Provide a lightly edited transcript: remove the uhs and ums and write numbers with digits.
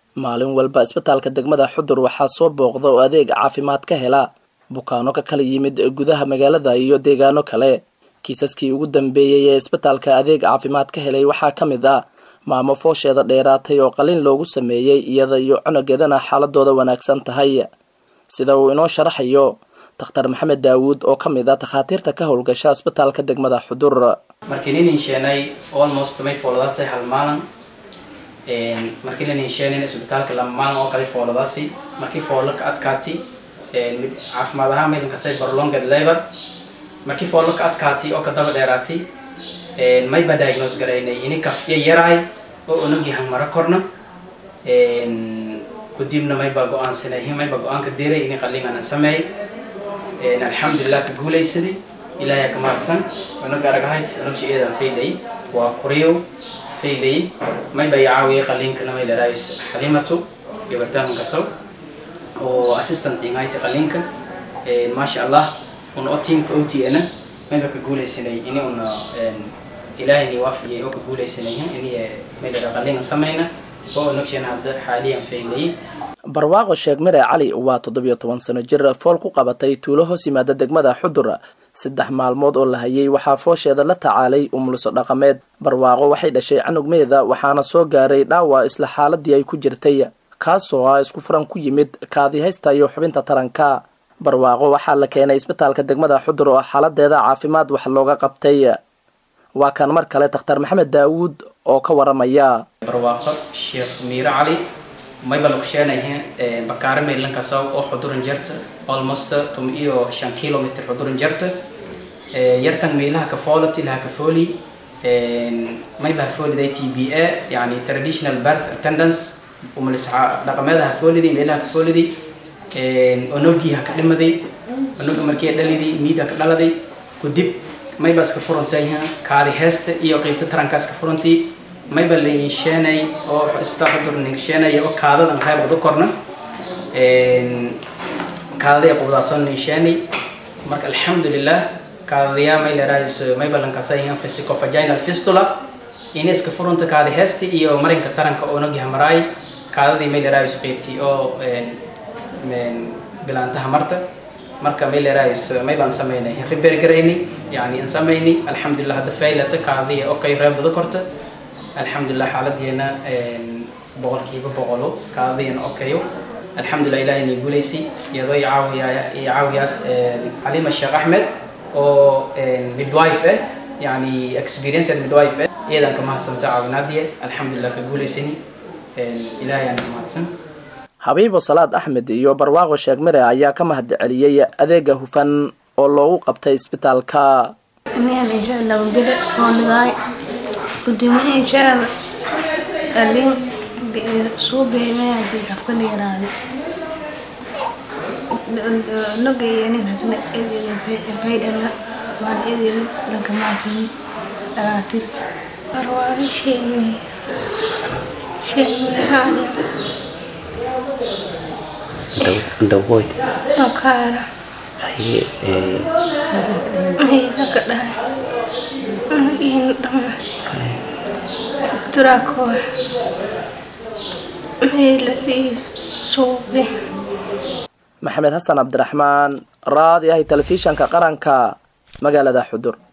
maalin walba isbitaalka degmada Xuddur waxaa soo booqda oo adeeg caafimaad ka hela bukaano ka kala yimid gudaha magaalada iyo deegaano kale. kiisaskii ugu dambeeyay ee isbitaalka adeeg caafimaad ka helay waxaa ka mid ah maamo foosheeda dheeraatay oo qalin loogu sameeyay iyada iyo cunugeedana xaaladooda wanaagsan tahay. sida uu inoo sharaxayo Dr. Maxamed Daawud oo ka mid ah takhaatiirta ka howlgasha isbitaalka degmada Xuddur. markii nin sheenay almost may fooladaasay hal maalin markii nin sheenay isbitaalka lama maalin oo kale fooladaasay markii foolo ka adkaatay caafimaad ahaan mid ka say prolonged labor markii foolo ka adkaatay oo ka daba dheeraatay may ba diagnose gareynay in ka yaray oo unugi hamara korna kudibna may ba go'aansanay may ba go'aanka diiray in qalliin sameey alxamdulillah ka guuleysay ilaahay ka mahadsan wana garagahayd nolosheeda fayday waa qoriyo fayday may ba yaawiye qalliinka may leedahay xalimato iyo bartaanka soo oo assistant inayta qalliinka ma sha Allah una team OTN may ba ka guuleysanay in una ilaahay waafiye oo ka guuleysanay in may leedahay qalliin sameeyna oo nolosheena hadda xaaliyan fayday. barwaaqo sheeg mire cali waa 17 sano jir fool ku qabatay tuulo hoos yimaada degmada Xuddur 3 maalmood oo la hayay waxaa foosheeda la tacaalay umulso dhaqameed. barwaaqo waxay dhashay canugmeeda waxaana soo gaaray dhaawac isla xaaladii ay ku jirtay kaasoo ah isku furan ku yimid kaadi haysta iyo xubinta taranka. barwaaqo waxaa la keenay isbitaalka degmada Xuddur oo xaaladeeda caafimaad wax looga qabtay. waa kan mar kale Dr. Maxamed Daawud oo ka waramaya. barwaaqo sheekh miira cali may bal kusheenay bakaar meelan ka soo oo Xuddur jarta almost 5 kilometer Xuddur jarta yartan meelaha ka foolati laha ka fooli may ba foolida TBA yani traditional birth attendance umalisha dhaqameedaha foolidi meelaha ka foolidi onogi ha ka dhimaday onogi markii dhalidi miida ka dhaladay kudib may ba iska furantay kaadi heesta iyo qaybta tarankaas ka furantay may ba la sheenay oo isbitaalka Xuddur nin sheenay oo kaadadan qayb wada korna kaadada qowdaasan nin sheenay marka alxamdulillah kaadaya may leedahay may balan ka sayn vesicovaginal fistula ineska furunta kaadi heesti iyo marinka taranka oo nogi hamaray kaadadii may leedahay qaybtii oo bilaanta hamarta marka may leedahay may baan sameynay repair gareeyni yani in sameeyni alxamdulillah hada faylata kaadii oo kay reeb wada korta alxamdulillah xaaladiyana boqolkiiba boqolo kaadiyana okayo alxamdulillah ilaahay ni guuleysay iyadoo yaawiyaas Halima Sheekh Ahmed oo midwife yani experienced midwife iyadan ka mahadsantaa caawinaadiye alxamdulillah ka guuleysay ilaahay aan mahadsan. Habibo Salaad Ahmed iyo barwaaqo sheeg mire ayaa ka mahad celiyay adeega hufan oo loogu qabtay isbitaalka. أنا إن شاء الله بدأ فونغاي قدمي إن شاء الله اللين صوبي ما يدي أفكار يراني نقي يعني نحن إذا فايدنا وعن إذا لك ما سمي أكيد أروح شيء هذا دوّد بكارة هي كذا تراكو هي صوبي محمد حسن عبد الرحمن راضي هي تلفزيون كقرنكا مقالة Xuddur.